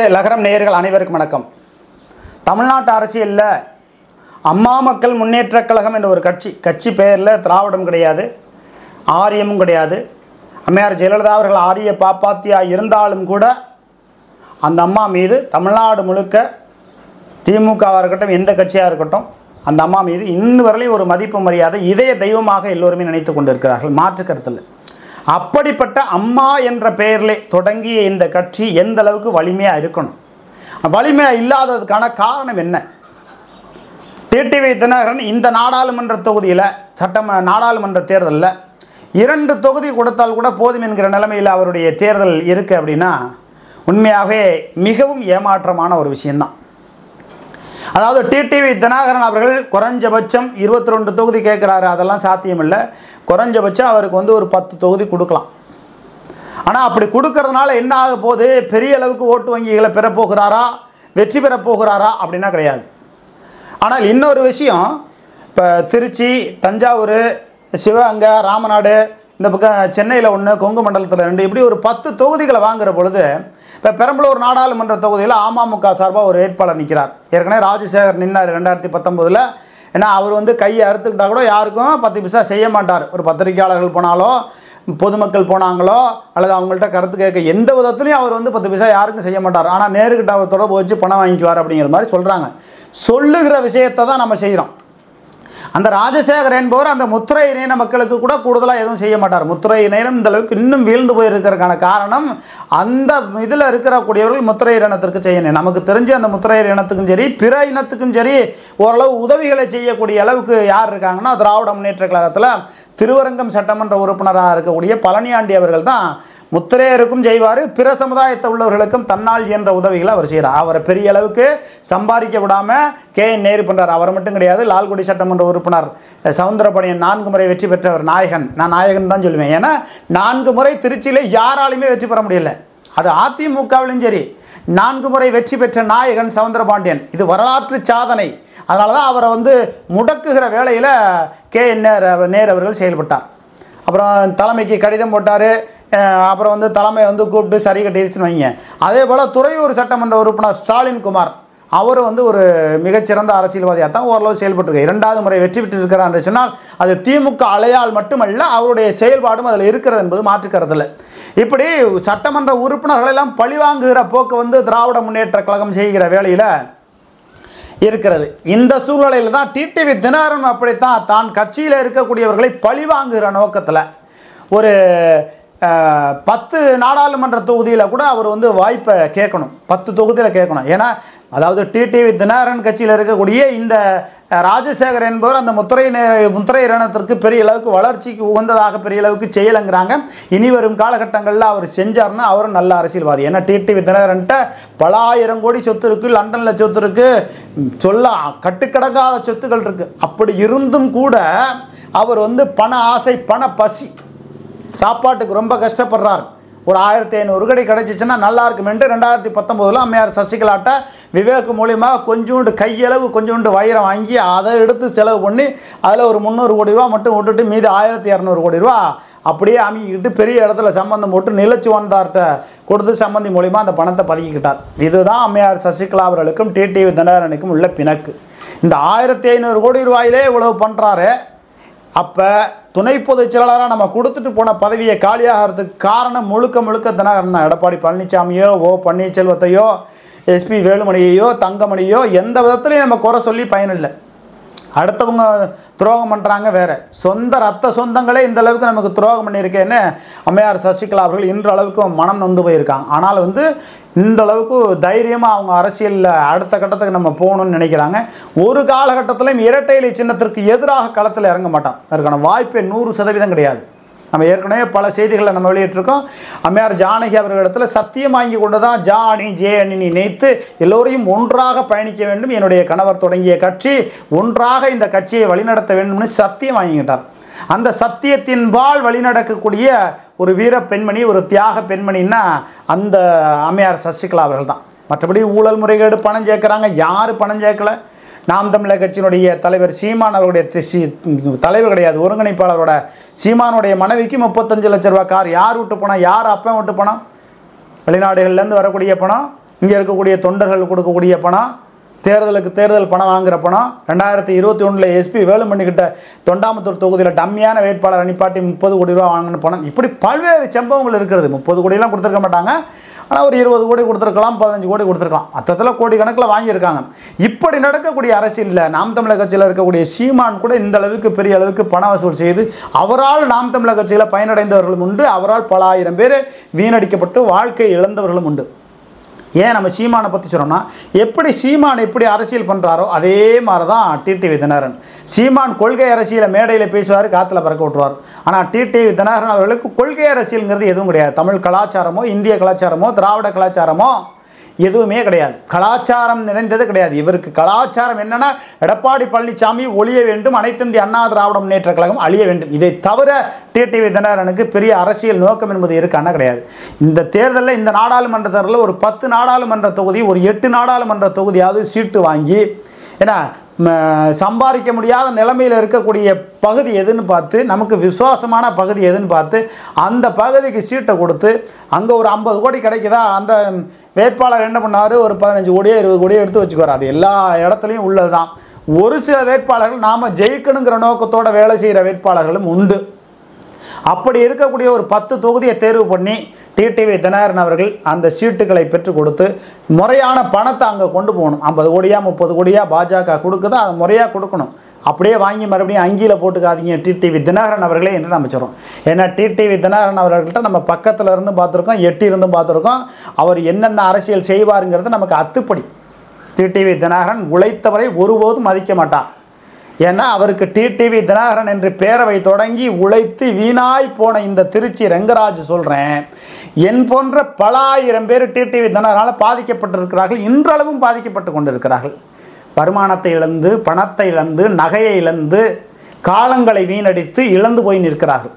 லகரம் நேயர்கள் அனைவருக்கும் வணக்கம். தமிழ்நாட்டு அரசியலில் அம்மா மக்கள் முன்னேற்றக் கழகம் என்ற ஒரு கட்சி பெயரில் திராவிடம் கிடையாது, ஆரியமும் கிடையாது. அம்மையார் ஜெயலலிதா அவர்கள் ஆரிய பாப்பாத்தியாக இருந்தாலும் கூட அந்த அம்மா மீது தமிழ்நாடு முழுக்க திமுகவாக இருக்கட்டும், எந்த கட்சியாக இருக்கட்டும், அந்த அம்மா மீது இன்னும் வரலையும் ஒரு மதிப்பு மரியாதை, இதய தெய்வமாக எல்லோருமே நினைத்து கொண்டிருக்கிறார்கள். மாற்று கருத்தில் அப்படிப்பட்ட அம்மா என்ற பெயரிலே தொடங்கிய இந்த கட்சி எந்த அளவுக்கு வலிமையாக இருக்கணும், வலிமையாக இல்லாததுக்கான காரணம் என்ன? டிடிவி தினகரன் இந்த நாடாளுமன்ற தொகுதியில் நாடாளுமன்ற தேர்தலில் 2 தொகுதி கொடுத்தால் கூட போதும் என்கிற நிலைமையில் அவருடைய தேர்தல் இருக்குது அப்படின்னா உண்மையாகவே மிகவும் ஏமாற்றமான ஒரு விஷயந்தான். அதாவது டிடிவி தினகரன் அவர்கள் குறைஞ்சபட்சம் 22 தொகுதி கேட்குறாரு, அதெல்லாம் சாத்தியமில்லை. குறைஞ்சபட்சம் அவருக்கு ஒரு 10 தொகுதி கொடுக்கலாம். ஆனால் அப்படி கொடுக்கறதுனால என்ன ஆக போகுது? பெரிய அளவுக்கு ஓட்டு வங்கிகளை பெறப்போகிறாரா, வெற்றி பெறப்போகிறாரா அப்படின்னா கிடையாது. ஆனால் இன்னொரு விஷயம், இப்போ திருச்சி, தஞ்சாவூர், சிவகங்கை, ராமநாடு, இந்த பக்கம் சென்னையில் 1, கொங்கு மண்டலத்தில் 2, இப்படி ஒரு 10 தொகுதிகளை வாங்குகிற பொழுது இப்போ பெரம்பலூர் நாடாளுமன்ற தொகுதியில் அமமுக சார்பாக ஒரு வேட்பாளர் நிற்கிறார். ஏற்கனவே ராஜசேகர் நின்னார் 2019. ஏன்னா அவர் கையை அறுத்துக்கிட்டால் கூட யாருக்கும் 10 பைசா செய்ய மாட்டார். ஒரு பத்திரிகையாளர்கள் போனாலோ, பொதுமக்கள் போனாங்களோ, அல்லது அவங்கள்ட்ட கருத்து கேட்க எந்த விதத்துலையும் அவர் 10 பைசா யாருக்கும் செய்ய மாட்டார். ஆனால் நேருக்கிட்ட அவர் தொடர்பு வச்சு பணம் வாங்கிக்குவார் அப்படிங்கிற மாதிரி சொல்கிறாங்க. சொல்லுகிற விஷயத்தை தான் நம்ம செய்கிறோம். அந்த ராஜசேகர் என்பவர் அந்த முத்திரை இணைய மக்களுக்கு கூட கூடுதலாக எதுவும் செய்ய மாட்டார். முத்திரை இணையம் இந்த அளவுக்கு இன்னும் வீழ்ந்து போயிருக்கிறதுக்கான காரணம் அந்த இதில் இருக்கக்கூடியவர்கள் முத்திரை இனத்திற்கு செய்யணும். நமக்கு தெரிஞ்சு அந்த முத்திரை இனத்துக்கும் சரி, பிற இனத்துக்கும் சரி, ஓரளவு உதவிகளை செய்யக்கூடிய அளவுக்கு யார் இருக்காங்கன்னா, திராவிட முன்னேற்ற கழகத்தில் திருவரங்கம் சட்டமன்ற உறுப்பினராக இருக்கக்கூடிய பழனியாண்டி அவர்கள் தான் முத்திரையருக்கும் செய்வார், பிற சமுதாயத்தை உள்ளவர்களுக்கும் தன்னால் என்ற உதவிகளை அவர் செய்கிறார். அவரை பெரிய அளவுக்கு சம்பாதிக்க விடாமல் KN நேரு பண்ணுறார். அவர் மட்டும் கிடையாது, லால்குடி சட்டமன்ற உறுப்பினர் சவுந்தரபாண்டியன் 4 முறை வெற்றி பெற்றவர். நான் நாயகன் தான் சொல்லுவேன். ஏன்னா 4 முறை திருச்சியில் யாராலுமே வெற்றி பெற முடியல. அது அதிமுகவிலும் சரி, 4 முறை வெற்றி பெற்ற நாயகன் சவுந்தரபாண்டியன். இது வரலாற்று சாதனை. அதனால தான் அவரை முடக்குகிற வேளையில் KN நேரு அவர்கள் செயல்பட்டார். அப்புறம் தலைமைக்கு கடிதம் போட்டார். அப்புறம் தலைமை கூப்பிட்டு சரி கட்டிருச்சுன்னு வைங்க. அதே போல் துறையூர் சட்டமன்ற உறுப்பினர் ஸ்டாலின் குமார், அவர் ஒரு மிகச்சிறந்த அரசியல்வாதியாக தான் ஓரளவு செயல்பட்டுருக்கார். 2வது முறை வெற்றி பெற்றிருக்கிறார் என்று சொன்னால் அது திமுக அலையால் மட்டுமல்ல, அவருடைய செயல்பாடும் அதில் இருக்கிறது என்பது மாற்றுக்கருத்தில். இப்படி சட்டமன்ற உறுப்பினர்களெல்லாம் பழிவாங்குகிற போக்கு திராவிட முன்னேற்ற கழகம் செய்கிற வேளையில் இருக்கிறது. இந்த சூழ்நிலையில் தான் டிடிவி தினகரன் அப்படித்தான் தான் கட்சியில் இருக்கக்கூடியவர்களை பழிவாங்குகிற நோக்கத்தில் ஒரு 10 நாடாளுமன்ற தொகுதியில் கூட அவர் வாய்ப்பை கேட்கணும். 10 தொகுதியில் கேட்கணும். ஏன்னா அதாவது டிடிவி தினகரன் கட்சியில் இருக்கக்கூடிய இந்த ராஜசேகர் என்பவர் அந்த முத்திரை இனத்திற்கு பெரிய அளவுக்கு வளர்ச்சிக்கு உகந்ததாக பெரிய அளவுக்கு செய்யலைங்கிறாங்க. இனி வரும் காலகட்டங்களில் அவர் செஞ்சார்னா அவரும் நல்ல அரசியல்வாதி. ஏன்னா டிடிவி தினகரன்ட்ட பல ஆயிரம் கோடி சொத்து இருக்குது, லண்டனில் சொத்து இருக்குது, சொல்ல கட்டுக்கடங்காத சொத்துக்கள் இருக்குது. அப்படி இருந்தும் கூட அவர் பண ஆசை, பண பசி, சாப்பாட்டுக்கு ரொம்ப கஷ்டப்படுறார். ஒரு 1500 கோடி கிடைச்சிச்சுன்னா நல்லா இருக்குமென்று 2019 அம்மையார் சசிகலாட்ட விவேக் மூலியமாக கொஞ்சோண்டு கையளவு கொஞ்சோண்டு வைரம் வாங்கி அதை எடுத்து செலவு பண்ணி அதில் ஒரு 300 கோடி ரூபா மட்டும் விட்டுட்டு மீது 1200 கோடி ரூபா அப்படியே அமைக்கிட்டு பெரிய இடத்துல சம்பந்தம் போட்டு நிலச்சி வந்தார்கிட்ட கொடுத்து சம்பந்தி மூலியமாக அந்த பணத்தை பதுக்கிக்கிட்டார். இதுதான் அம்மையார் சசிகலா அவர்களுக்கும் டிடிவி தினகரனுக்கும் உள்ள பிணக்கு. இந்த 1500 கோடி ரூபாயிலே இவ்வளவு பண்ணுறாரு. அப்போ துணை பொதுச் செயலாளராக நம்ம கொடுத்துட்டு போன பதவியை காலியாகிறதுக்கு காரணம் முழுக்க தினகரன் தான். எடப்பாடி பழனிசாமியோ, பன்னீர்செல்வத்தையோ, SP வேலுமணியையோ, தங்கமணியோ எந்த விதத்துலையும் நம்ம குறை சொல்லி பயனில்லை. அடுத்தவங்க துரோகம் பண்ணுறாங்க வேறு, சொந்த ரத்த சொந்தங்களே இந்த அளவுக்கு நமக்கு துரோகம் பண்ணியிருக்கேன்னு அம்மையார் சசிகலா அவர்கள் இன்ற அளவுக்கு மனம் நொந்து போயிருக்காங்க. ஆனால் இந்த அளவுக்கு தைரியமாக அவங்க அரசியலில் அடுத்த கட்டத்துக்கு நம்ம போகணும்னு நினைக்கிறாங்க. ஒரு காலகட்டத்திலையும் இரட்டை இலை சின்னத்திற்கு எதிராக களத்தில் இறங்க மாட்டான். அதற்கான வாய்ப்பே 100% கிடையாது. நம்ம ஏற்கனவே பல செய்திகளை நம்ம வெளியிட்டிருக்கோம். அம்மையார் ஜானகி அவர்களிடத்தில் சத்தியம் வாங்கி கொண்டு தான் ஜே அணி நினைத்து எல்லோரையும் ஒன்றாக பயணிக்க வேண்டும், என்னுடைய கணவர் தொடங்கிய கட்சி ஒன்றாக இந்த கட்சியை வழிநடத்த வேண்டும்னு சத்தியம் வாங்கிக்கிட்டார். அந்த சத்தியத்தின்பால் வழிநடக்கக்கூடிய ஒரு வீர பெண்மணி, ஒரு தியாக பெண்மணின்னா அந்த அம்மையார் சசிகலா அவர்கள் தான். மற்றபடி ஊழல் முறைகேடு பணம் சேர்க்குறாங்க. யார் பணம் சேர்க்கலை? நாம் தமிழர் கட்சியினுடைய தலைவர் சீமான் அவருடைய தலைவர் கிடையாது, ஒருங்கிணைப்பாளரோட சீமானுடைய மனைவிக்கு 35 லட்ச ரூபா கார் யார் விட்டு பணம்? யார் அப்பன் விட்டு பணம்? வெளிநாடுகள்லேருந்து வரக்கூடிய பணம் இங்கே இருக்கக்கூடிய தொண்டர்கள் கொடுக்கக்கூடிய பணம், தேர்தலுக்கு தேர்தல் பணம் வாங்குகிற பணம், 2021 எஸ்பி வேலுமணிக்கிட்ட தொண்டாமுத்தூர் தொகுதியில் டம்மியான வேட்பாளர் அனுப்பாட்டி 30 கோடி ரூபா வாங்கின பணம், இப்படி பல்வேறு சம்பவங்கள் இருக்கிறது. 30 கோடியெல்லாம் கொடுத்துருக்க மாட்டாங்க, ஆனால் ஒரு 20 கோடி கொடுத்துருக்கலாம், 15 கோடி கொடுத்துருக்கலாம், மொத்தத்தில் கோடி கணக்கில் வாங்கியிருக்காங்க. இப்படி நடக்கக்கூடிய அரசியலில் நாம் தமிழர் கட்சியில் இருக்கக்கூடிய சீமான் கூட இந்த அளவுக்கு பெரிய அளவுக்கு பண வசூல் செய்து அவரால் நாம் தமிழர் கட்சியில் பயனடைந்தவர்களும் உண்டு, அவரால் பல ஆயிரம் பேர் வீணடிக்கப்பட்டு வாழ்க்கை இழந்தவர்களும் உண்டு. ஏன் நம்ம சீமானை பற்றி சொல்கிறோம்னா, எப்படி சீமான் எப்படி அரசியல் பண்ணுறாரோ அதே மாதிரி தான் டிடிவி தினகரன். சீமான் கொள்கை அரசியலை மேடையில் பேசுவார், காற்றுல பறக்க விட்டுருவார். ஆனால் டிடிவி தினகரன் அவர்களுக்கு கொள்கை அரசியல்ங்கிறது எதுவும் கிடையாது. தமிழ் கலாச்சாரமோ, இந்திய கலாச்சாரமோ, திராவிட கலாச்சாரமோ எதுவுமே கிடையாது. கலாச்சாரம் நிறைந்தது கிடையாது. இவருக்கு கலாச்சாரம் என்னன்னா, எடப்பாடி பழனிசாமி ஒழிய வேண்டும், அனைத்து இந்திய அண்ணா திராவிட முன்னேற்ற கழகம் அழிய வேண்டும். இதை தவிர டிடிவி தினகரனுக்கு பெரிய அரசியல் நோக்கம் என்பது இருக்கான கிடையாது. இந்த தேர்தலில், இந்த நாடாளுமன்ற தேர்தலில் ஒரு 10 நாடாளுமன்ற தொகுதி, ஒரு 8 நாடாளுமன்ற தொகுதியாவது சீட்டு வாங்கி, ஏன்னா சம்பாதிக்க முடியாத நிலைமையில் இருக்கக்கூடிய பகுதி எதுன்னு பார்த்து, நமக்கு விசுவாசமான பகுதி எதுன்னு பார்த்து அந்த பகுதிக்கு சீட்டை கொடுத்து, அங்கே ஒரு 50 கோடி கிடைக்குதா, அந்த வேட்பாளர் என்ன பண்ணார், ஒரு 15 கோடியோ 20 கோடியோ எடுத்து வச்சுக்குவார். அது எல்லா இடத்துலையும் உள்ளது தான். ஒரு சில வேட்பாளர்கள் நாம் ஜெயிக்கணுங்கிற நோக்கத்தோடு வேலை செய்கிற வேட்பாளர்களும் உண்டு. அப்படி இருக்கக்கூடிய ஒரு 10 தொகுதியை தேர்வு பண்ணி டிடிவி தினகரன் அவர்கள் அந்த சீட்டுகளை பெற்றுக் கொடுத்து முறையான பணத்தை அங்கே கொண்டு போகணும். 50 கோடியா 30 கோடியா பாஜக கொடுக்குதோ அதை முறையாக கொடுக்கணும். அப்படியே வாங்கி மறுபடியும் அங்கியில் போட்டுக்காதீங்க டிடிவி தினகரன் அவர்களே என்று நம்ம சொல்கிறோம். ஏன்னா டிடிவி தினகரன் அவர்கள்ட்ட நம்ம பக்கத்தில் இருந்து பார்த்துருக்கோம், எட்டி இருந்தும் பார்த்துருக்கோம். அவர் என்னென்ன அரசியல் செய்வாருங்கிறது நமக்கு அத்துப்படி. டிடிவி தினகரன் உழைத்தவரை ஒருபோதும் மதிக்க மாட்டார். ஏன்னா அவருக்கு டிடிவி தினகரன் என்று பேரவை தொடங்கி உழைத்து வீணாய் போன இந்த திருச்சி ரெங்கராஜ் சொல்கிறேன், என் போன்ற பல ஆயிரம் பேர் டிடிவி தினகரனால் பாதிக்கப்பட்டிருக்கிறார்கள், இன்றளவும் பாதிக்கப்பட்டு கொண்டிருக்கிறார்கள். வருமானத்தை இழந்து, பணத்தை இழந்து, நகையை இழந்து, காலங்களை வீணடித்து இழந்து போய் நிற்கிறார்கள்.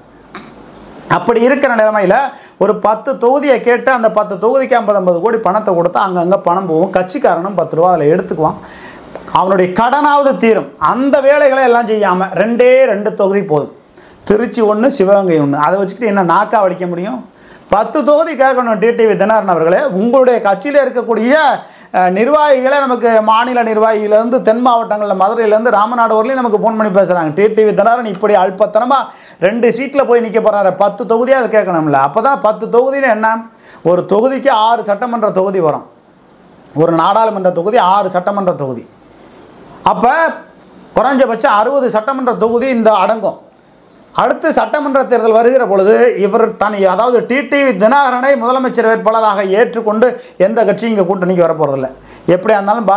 அப்படி இருக்கிற நிலைமையில் ஒரு 10 தொகுதியை கேட்டு அந்த 10 தொகுதிக்கு 50 கோடி பணத்தை கொடுத்தா அங்கங்கே பணம் போகும். கட்சிக்காரனும் 10 ரூபா அதில் எடுத்துக்குவான், அவனுடைய கடனாவது தீரும். அந்த வேலைகளை எல்லாம் செய்யாமல் 2 தொகுதி போதும், திருச்சி 1, சிவகங்கை 1, அதை வச்சுக்கிட்டு என்ன நாக்கா வலிக்க முடியும்? 10 தொகுதி கேட்கணும் டிடிவி தினகரன் அவர்களே. உங்களுடைய கட்சியில் இருக்கக்கூடிய நிர்வாகிகளை, நமக்கு மாநில நிர்வாகியிலேருந்து தென் மாவட்டங்களில் மதுரையிலேருந்து ராமநாடு வரலையும் நமக்கு ஃபோன் பண்ணி பேசுகிறாங்க, டிடிவி தினகரன் இப்படி அல்பத்தனமாக 2 சீட்டில் போய் நிற்க போகிறாரு, 10 தொகுதியாக அதை கேட்கணும்ல. அப்போ தான் 10 தொகுதியில் என்ன, ஒரு தொகுதிக்கு 6 சட்டமன்ற தொகுதி வரும், ஒரு நாடாளுமன்ற தொகுதி 6 சட்டமன்ற தொகுதி. அப்போ குறைஞ்சபட்சம் 60 சட்டமன்ற தொகுதி இந்த அடங்கும். அடுத்து சட்டமன்ற தேர்தல் வருகிற பொழுது இவர் தனி, அதாவது டிடிவி தினகரனை முதலமைச்சர் வேட்பாளராக ஏற்றுக்கொண்டு எந்த கட்சியும் இங்கே கூட்டணிக்கு வரப்போகிறதில்ல. எப்படியா இருந்தாலும்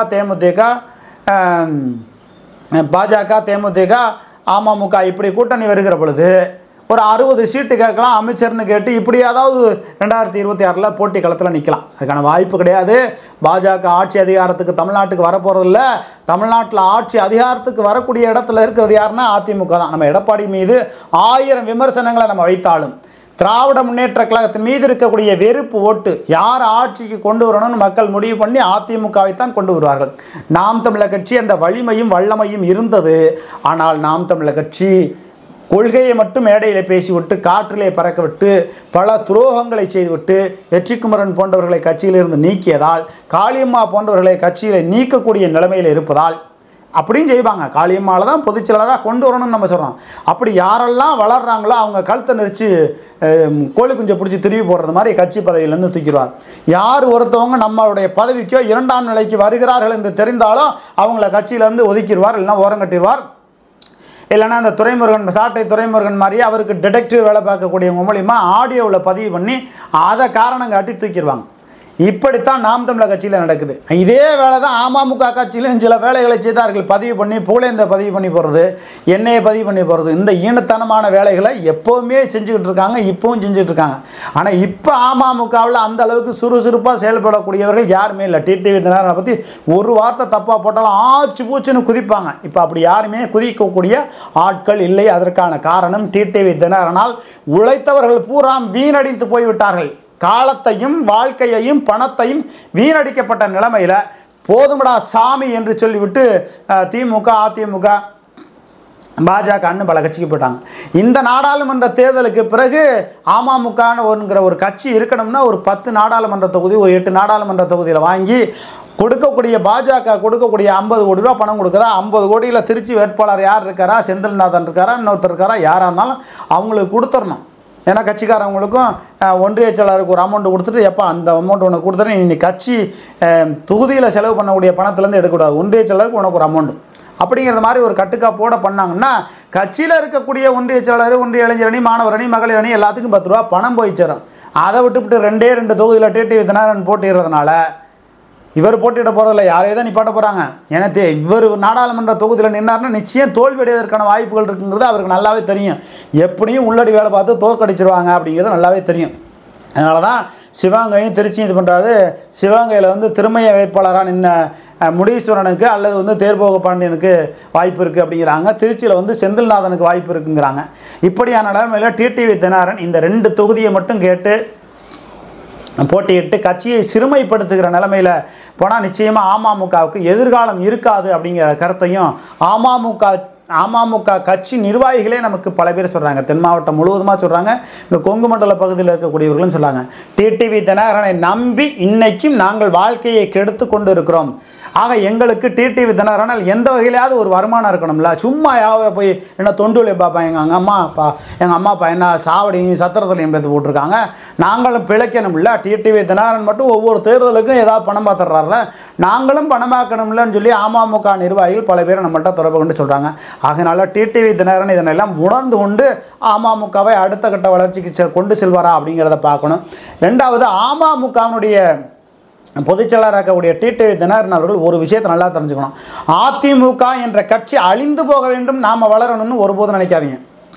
பாஜக, தேமுதிக, அமமுக இப்படி கூட்டணி வருகிற பொழுது ஒரு 60 சீட்டு கேட்கலாம் அமைச்சர்னு கேட்டு, இப்படி அதாவது 2026 போட்டி களத்தில் நிற்கலாம். அதுக்கான வாய்ப்பு கிடையாது. பாஜக ஆட்சி அதிகாரத்துக்கு தமிழ்நாட்டுக்கு வரப்போகிறதில்ல. தமிழ்நாட்டில் ஆட்சி அதிகாரத்துக்கு வரக்கூடிய இடத்துல இருக்கிறது யாருன்னா அதிமுக தான். நம்ம எடப்பாடி மீது 1000 விமர்சனங்களை நம்ம வைத்தாலும், திராவிட முன்னேற்ற கழகத்தின் மீது இருக்கக்கூடிய வெறுப்பு ஓட்டு யார் ஆட்சிக்கு கொண்டு வரணும்னு மக்கள் முடிவு பண்ணி அதிமுகவைத்தான் கொண்டு வருவார்கள். நாம் தமிழர் கட்சி அந்த வலிமையும் வல்லமையும் இருந்தது. ஆனால் நாம் தமிழர் கட்சி கொள்கையை மட்டும் மேடையில் பேசிவிட்டு, காற்றிலே பறக்க விட்டு, பல துரோகங்களை செய்துவிட்டு, வெற்றிக்குமரன் போன்றவர்களை கட்சியிலிருந்து நீக்கியதால், காளியம்மா போன்றவர்களை கட்சியில் நீக்கக்கூடிய நிலைமையில் இருப்பதால் அப்படியும் செய்வாங்க. காளியம்மாவில் தான் பொதுச்செயலாளராக கொண்டு வரணும்னு நம்ம சொல்கிறோம். அப்படி யாரெல்லாம் வளர்கிறாங்களோ அவங்க கழுத்தை நெரிச்சு கோழி குஞ்சை பிடிச்சி திரும்பி போடுறது மாதிரி கட்சி பதவியிலேருந்து தூக்கிடுவார். யார் ஒருத்தவங்க நம்மளுடைய பதவிக்கோ 2ஆம் நிலைக்கு வருகிறார்கள் என்று தெரிந்தாலும் அவங்கள கட்சியிலேருந்து ஒதுக்கிடுவார், இல்லைன்னா ஓரங்கட்டிடுவார். இல்லைன்னா அந்த துரைமுருகன், சாட்டை துரைமுருகன் மாதிரியே அவருக்கு டிடெக்டிவ் வேலை பார்க்கக்கூடியவங்க மூலிமா ஆடியோவில் பதிவு பண்ணி அதை காரணம் காட்டி தூக்கிடுவாங்க. இப்படித்தான் நாம் தமிழர் கட்சியில் நடக்குது. இதே வேலை தான் அமமுக கட்சியிலும் சில வேலைகளை செய்தார்கள். பதிவு பண்ணி புகழேந்த பதிவு பண்ணி போடுறது, எண்ணெயை பதிவு பண்ணி போடுறது, இந்த ஈனத்தனமான வேலைகளை எப்போவுமே செஞ்சுக்கிட்டு இருக்காங்க, இப்போவும் செஞ்சுட்டு இருக்காங்க. ஆனால் இப்போ அமமுகவில் அந்த அளவுக்கு சுறுசுறுப்பாக செயல்படக்கூடியவர்கள் யாருமே இல்லை. டிடிவி தினகரனை பற்றி ஒரு வார்த்தை தப்பாக போட்டாலும் ஆச்சு பூச்சுன்னு குதிப்பாங்க. இப்போ அப்படி யாருமே குதிக்கக்கூடிய ஆட்கள் இல்லை. அதற்கான காரணம் டிடிவி தினகரனால் உழைத்தவர்கள் பூரா வீணடித்து போய்விட்டார்கள். காலத்தையும் வாழ்க்கையையும் பணத்தையும் வீணடிக்கப்பட்ட நிலைமையில் போதுமடா சாமி என்று சொல்லிவிட்டு திமுக அதிமுக பாஜக பல கட்சிக்கு போயிட்டாங்க. இந்த நாடாளுமன்ற தேர்தலுக்கு பிறகு அமமுகங்கிற ஒரு கட்சி இருக்கணும்னா ஒரு 10 நாடாளுமன்ற தொகுதி, ஒரு 8 நாடாளுமன்ற தொகுதியில் வாங்கி கொடுக்கக்கூடிய பாஜக கொடுக்கக்கூடிய 50 கோடி ரூபா பணம் கொடுக்குறா. 50 கோடியில் திருச்சி வேட்பாளர் யார் இருக்காரா, செந்தில்நாதன் இருக்காரா, இன்னொருத்தர் இருக்காரா, யாராக இருந்தாலும் அவங்களுக்கு கொடுத்துடணும். ஏன்னா கட்சிக்காரவங்களுக்கும் ஒன்றிய செயலாளருக்கு ஒரு அமௌண்ட் கொடுத்துட்டு, எப்போ அந்த அமௌண்ட் உனக்கு கொடுத்துட்டு நீ கட்சி தொகுதியில் செலவு பண்ணக்கூடிய பணத்துலேருந்து எடுக்கக்கூடாது, ஒன்றிய செயலாளருக்கு உனக்கு ஒரு அமௌண்ட் அப்படிங்கிறது மாதிரி ஒரு கட்டுக்காப்போட பண்ணாங்கன்னா கட்சியில் இருக்கக்கூடிய ஒன்றிய செயலாளர், ஒன்றிய இளைஞர் அணி, மாணவர் அணி, மகளிர் அணி எல்லாத்துக்கும் 10 ரூபா பணம் போய் சேரும். அதை விட்டுவிட்டு 2 தொகுதியில் டிடிவி தினகரன் போட்டிடுறதுனால இவர் போட்டியிட போகிறதில்ல, யாரையே தான் நிப்பாட்ட போகிறாங்க. ஏன்னா இவர் நாடாளுமன்ற தொகுதியில் நின்னார்னா நிச்சயம் தோல்வியடைவதற்கான வாய்ப்புகள் இருக்குங்கிறது அவருக்கு நல்லாவே தெரியும். எப்படியும் உள்ளடி வேலை பார்த்து தோற்கடிச்சிருவாங்க அப்படிங்கிறது நல்லாவே தெரியும். அதனால தான் சிவகங்கையும் திருச்சியும் இது பண்ணுறாரு. சிவகங்கையில் திருமைய வேட்பாளராக நின்ன முடியீஸ்வரனுக்கு அல்லது தேர்போக பாண்டியனுக்கு வாய்ப்பு இருக்குது அப்படிங்கிறாங்க. திருச்சியில் செந்தில்நாதனுக்கு வாய்ப்பு இருக்குங்கிறாங்க. இப்படியான நிலைமையில் டிடிவி தினகரன் இந்த 2 தொகுதியை மட்டும் கேட்டு போட்டியிட்டு கட்சியை சிறுமைப்படுத்துகிற நிலைமையில் போனால் நிச்சயமாக அமமுகவுக்கு எதிர்காலம் இருக்காது அப்படிங்கிற கருத்தையும் அமமுக கட்சி நிர்வாகிகளே நமக்கு பல பேர் சொல்கிறாங்க. தென் மாவட்டம் முழுவதுமாக சொல்கிறாங்க, இந்த கொங்கு மண்டல பகுதியில் இருக்கக்கூடியவர்களும் சொல்கிறாங்க. டிடிவி தினகரனை நம்பி இன்னைக்கும் நாங்கள் வாழ்க்கையை கெடுத்து கொண்டு இருக்கிறோம். ஆக எங்களுக்கு டிடிவி தினகரனால் எந்த வகையிலாவது ஒரு வருமானம் இருக்கணும்ல. சும்மா யாவரை போய் என்ன தொண்டுலை பார்ப்பேன், எங்கள் அம்மா அப்பா என்ன சாவடியும் சத்திரத்துலையும் பேத்து போட்டிருக்காங்க, நாங்களும் பிழைக்கணும்ல. டிடிவி தினகரன் மட்டும் ஒவ்வொரு தேர்தலுக்கும் ஏதாவது பணம் பார்த்துட்றாருல, நாங்களும் பணமாக்கணும்லன்னு சொல்லி அமமுக நிர்வாகிகள் பல பேர் நம்மள்கிட்ட தொடர்பு கொண்டு சொல்கிறாங்க. அதனால் டிடிவி தினகரன் இதனெல்லாம் உணர்ந்து கொண்டு அமமுகவை அடுத்த கட்ட வளர்ச்சிக்கு கொண்டு செல்வாரா அப்படிங்கிறத பார்க்கணும். ரெண்டாவது, அமமுகவினுடைய பொதுச்செயலாளராக இருக்கக்கூடிய டிடிவி தினகரன் அவர்கள் ஒரு விஷயத்தை நல்லா தெரிஞ்சுக்கணும். அதிமுக என்ற கட்சி அழிந்து போக வேண்டும், நாம் வளரணும்னு ஒருபோதும் நினைக்காதீங்க.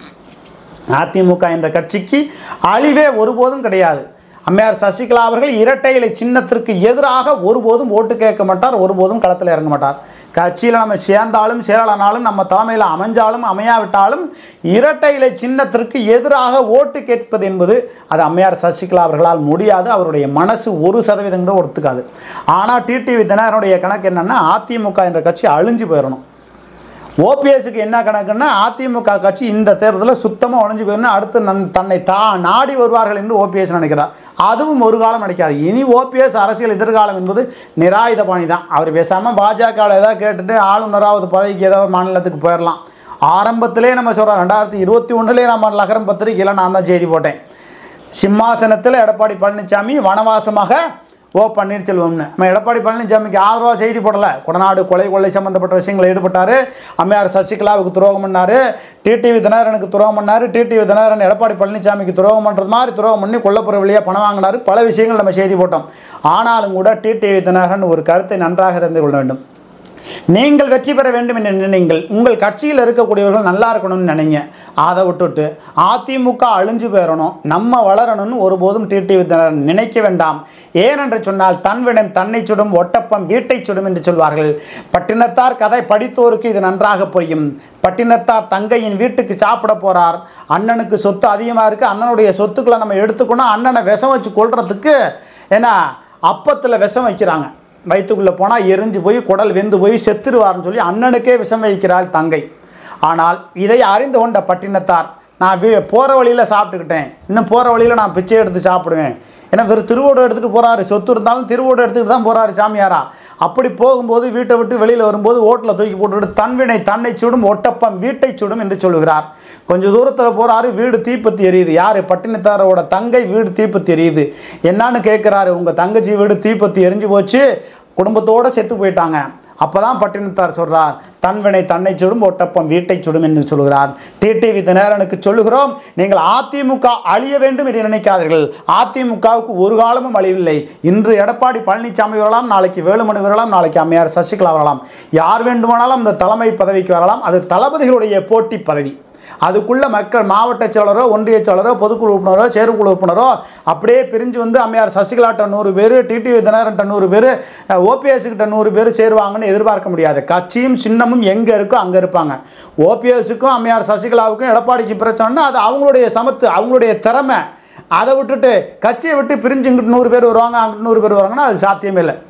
அதிமுக என்ற கட்சிக்கு அழிவே ஒருபோதும் கிடையாது. அம்மையார் சசிகலா அவர்கள் இரட்டை இலை சின்னத்திற்கு எதிராக ஒருபோதும் ஓட்டு கேட்க மாட்டார், ஒருபோதும் களத்தில் இறங்க மாட்டார். கட்சியில் நம்ம சேர்ந்தாலும் சேரலானாலும் நம்ம தலைமையில் அமைஞ்சாலும் அமையாவிட்டாலும் இரட்டை இலை சின்னத்திற்கு எதிராக ஓட்டு கேட்பது என்பது அது அம்மையார் சசிகலா அவர்களால் முடியாது. அவருடைய மனசு 1% தான் ஒத்துக்காது. ஆனால் டிடிவி தினகரனுடைய கணக்கு என்னென்னா அதிமுக என்ற கட்சி அழிஞ்சு போயிடணும். ஓபிஎஸ்க்கு என்ன கணக்குன்னா அதிமுக கட்சி இந்த தேர்தலில் சுத்தமாக ஒழிஞ்சு போயிடணும், அடுத்து தன்னை நாடி வருவார்கள் என்று ஓபிஎஸ் நினைக்கிறார். அதுவும் ஒரு காலம் நினைக்காது. இனி ஓபிஎஸ் அரசியல் எதிர்காலம் என்பது நிராயுத பாணி தான். அவர் பேசாமல் பாஜகவில் ஏதாவது கேட்டுட்டு ஆளுநராவது பதவிக்கு ஏதாவது மாநிலத்துக்கு போயிடலாம். ஆரம்பத்திலே நம்ம சொல்கிறோம், 2021 நம்ம நகரம் பத்திரிகையில் நான் தான் செய்தி போட்டேன். சிம்மாசனத்தில் எடப்பாடி பழனிசாமி, வனவாசமாக பன்னீர்செல்வம்னு. நம்ம எடப்பாடி பழனிசாமிக்கு ஆதரவாக செய்தி போடலை. கொடநாடு கொள்ளை சம்மந்தப்பட்ட விஷயங்களை ஈடுபட்டார். அம்மையார் சசிகலாவுக்கு துரோகம் பண்ணார், டிடிவி தினகரனுக்கு துரோகம் பண்ணார், டிடிவி தினகரன் எடப்பாடி பழனிசாமிக்கு துரோகம் பண்ணுறது மாதிரி துரோகம் பண்ணி கொல்லப்புற வழியாக பணம் வாங்கினார். பல விஷயங்கள் நம்ம செய்தி போட்டோம். ஆனாலும் கூட டிடிவி தினகரன் ஒரு கருத்தை நன்றாக தெரிந்து கொள்ள வேண்டும். நீங்கள் வெற்றி பெற வேண்டும் என்று நினைங்கள், உங்கள் கட்சியில் இருக்கக்கூடியவர்கள் நல்லா இருக்கணும்னு நினைங்க. அதை விட்டுட்டு அதிமுக அழிஞ்சு போயிடணும், நம்ம வளரணும்னு ஒருபோதும் டிடிவி தினகரன் நினைக்க வேண்டாம். ஏனென்று சொன்னால் தன்விடம் தன்னை சுடும், ஒட்டப்பம் வீட்டை சுடும் என்று சொல்வார்கள். பட்டினத்தார் கதை படித்தோருக்கு இது நன்றாக புரியும். பட்டினத்தார் தங்கையின் வீட்டுக்கு சாப்பிட போகிறார். அண்ணனுக்கு சொத்து அதிகமாக இருக்குது, அண்ணனுடைய சொத்துக்களை நம்ம எடுத்துக்கணும், அண்ணனை விஷம் வச்சு கொள்றதுக்கு ஏன்னா அப்பத்தில் விஷம் வைக்கிறாங்க. வயிற்றுக்குள்ளே போனால் எரிஞ்சு போய் குடல் வெந்து போய் செத்துருவார்னு சொல்லி அண்ணனுக்கே விஷம் வைக்கிறாள் தங்கை. ஆனால் இதை அறிந்து கொண்ட பட்டினத்தார், நான் போகிற வழியில் சாப்பிட்டுக்கிட்டேன், இன்னும் போகிற வழியில் நான் பிச்சை எடுத்து சாப்பிடுவேன். ஏன்னா வெறும் திருவோடு எடுத்துகிட்டு போகிறாரு, சொத்து இருந்தாலும் திருவோடு எடுத்துக்கிட்டு தான் போகிறாரு சாமியாரா. அப்படி போகும்போது வீட்டை விட்டு வெளியில் வரும்போது ஓட்டில் தூக்கி போட்டுவிட்டு தன்வினை தன்னை சுடும், ஒட்டப்பம் வீட்டை சுடும் என்று சொல்லுகிறார். கொஞ்சம் தூரத்தில் போகிறாரு, வீடு தீப்பத்தி எரியுது. யார்? பட்டினத்தாரோட தங்கை வீடு தீப்பத்தி எரியுது. என்னான்னு கேட்குறாரு. உங்கள் தங்கச்சி வீடு தீப்பத்தி எரிஞ்சு போச்சு, குடும்பத்தோடு செத்து போயிட்டாங்க. அப்போ தான் பட்டினத்தார் சொல்கிறார், தன்வினை தன்னை சுடும், ஒட்டப்பம் வீட்டை சுடும் என்று சொல்கிறார். டிடிவி தினகரனுக்கு சொல்லுகிறோம், நீங்கள் அதிமுக அழிய வேண்டும் என்று நினைக்காதீர்கள். அதிமுகவுக்கு ஒரு காலமும் அழிவில்லை. இன்று எடப்பாடி பழனிசாமி வரலாம், நாளைக்கு வேலுமணி வரலாம், நாளைக்கு அம்மையார் சசிகலா வரலாம், யார் வேண்டுமானாலும் அந்த தலைமை பதவிக்கு வரலாம். அது தளபதிகளுடைய போட்டி பதவி. அதுக்குள்ளே மக்கள் மாவட்ட செயலரோ, ஒன்றிய செயலரோ, பொதுக்குழு உறுப்பினரோ, செயற்குழு உறுப்பினரோ அப்படியே பிரிஞ்சு அம்மையார் சசிகலாட்ட 100 பேர், டிடிவி தினகரன்ட்ட 100 பேர், ஓபிஎஸ்கிட்ட 100 பேர் சேருவாங்கன்னு எதிர்பார்க்க முடியாது. கட்சியும் சின்னமும் எங்கே இருக்கோ அங்கே இருப்பாங்க. ஓபிஎஸ்க்கும் அம்மையார் சசிகலாவுக்கும் எடப்பாடிக்கு பிரச்சனைனா அது அவங்களுடைய சமத்து, அவங்களுடைய திறமை. அதை விட்டுட்டு கட்சியை விட்டு பிரிஞ்சு இங்கிட்டு 100 பேர் வருவாங்க, அங்கிட்டு 100 பேர் வருவாங்கன்னா அது சாத்தியமே இல்லை.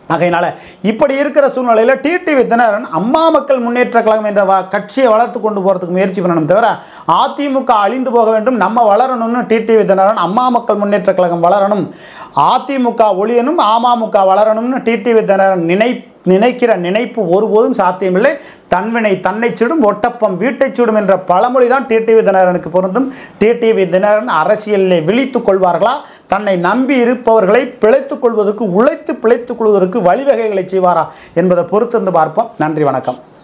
ஆகையினால இப்படி இருக்கிற சூழ்நிலையில் டிடிவி தினகரன் அம்மா மக்கள் முன்னேற்ற கழகம் என்ற கட்சியை வளர்த்து கொண்டு போகிறதுக்கு முயற்சி பண்ணணும் தவிர அதிமுக அழிந்து போக வேண்டும், நம்ம வளரணும்னு டிடிவி தினகரன் அம்மா மக்கள் முன்னேற்ற கழகம் வளரணும், அதிமுக ஒழியணும், அமமுக வளரணும்னு டிடிவி தினகரன் நினைக்கிற நினைப்பு ஒருபோதும் சாத்தியமில்லை. தன்வினை தன்னை சுடும், ஒட்டப்பம் வீட்டை சுடும் என்ற பழமொழி தான் டிடிவி தினகரனுக்கு பொருந்தும். டிடிவி தினகரன் அரசியலில் விழித்துக் கொள்வார்களா, தன்னை நம்பி இருப்பவர்களை பிழைத்துக் கொள்வதற்கு, உழைத்து பிழைத்துக் கொள்வதற்கு வழிவகைகளை செய்வாரா என்பதை பொறுத்திருந்து பார்ப்போம். நன்றி, வணக்கம்.